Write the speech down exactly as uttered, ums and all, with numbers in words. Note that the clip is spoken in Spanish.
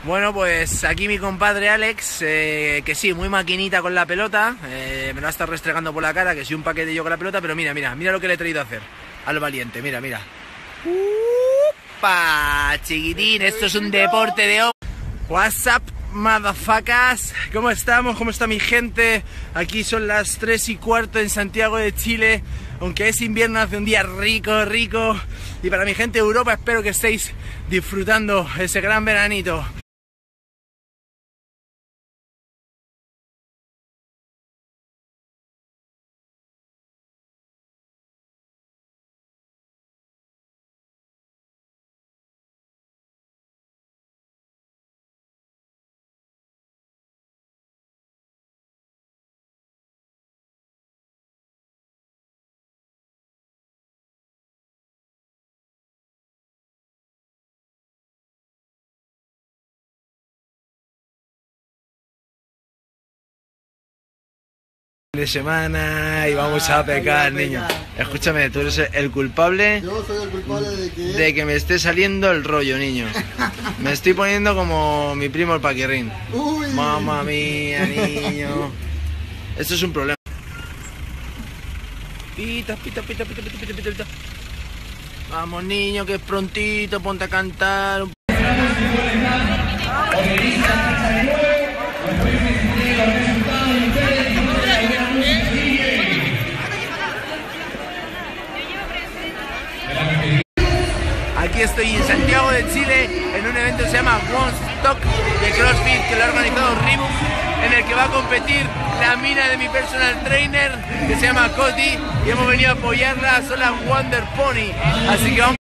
Bueno, pues aquí mi compadre Alex, eh, que sí, muy maquinita con la pelota, eh, me lo ha estado restregando por la cara, que sí, un paquete yo con la pelota, pero mira, mira, mira lo que le he traído a hacer al valiente, mira, mira. ¡Upa! Chiquitín, esto es un deporte de hombre. What's up, motherfuckers? ¿Cómo estamos? ¿Cómo está mi gente? Aquí son las tres y cuarto en Santiago de Chile. Aunque es invierno, hace un día rico, rico. Y para mi gente de Europa, espero que estéis disfrutando ese gran veranito. De semana y vamos a pecar, niño. Escúchame, tú eres el culpable. Yo soy el culpable de que... de que me esté saliendo el rollo, niño. Me estoy poniendo como mi primo el Paquirrín. Uy. Mamma mía, niño. Esto es un problema. Pita, pita, pita, pita, pita, pita, pita, pita. Vamos, niño, que es prontito, ponte a cantar. Aquí estoy en Santiago de Chile en un evento que se llama One Stock de CrossFit, que lo ha organizado Reebok, en el que va a competir la mina de mi personal trainer, que se llama Cody, y hemos venido a apoyarla, son las Wonder Pony, así que vamos.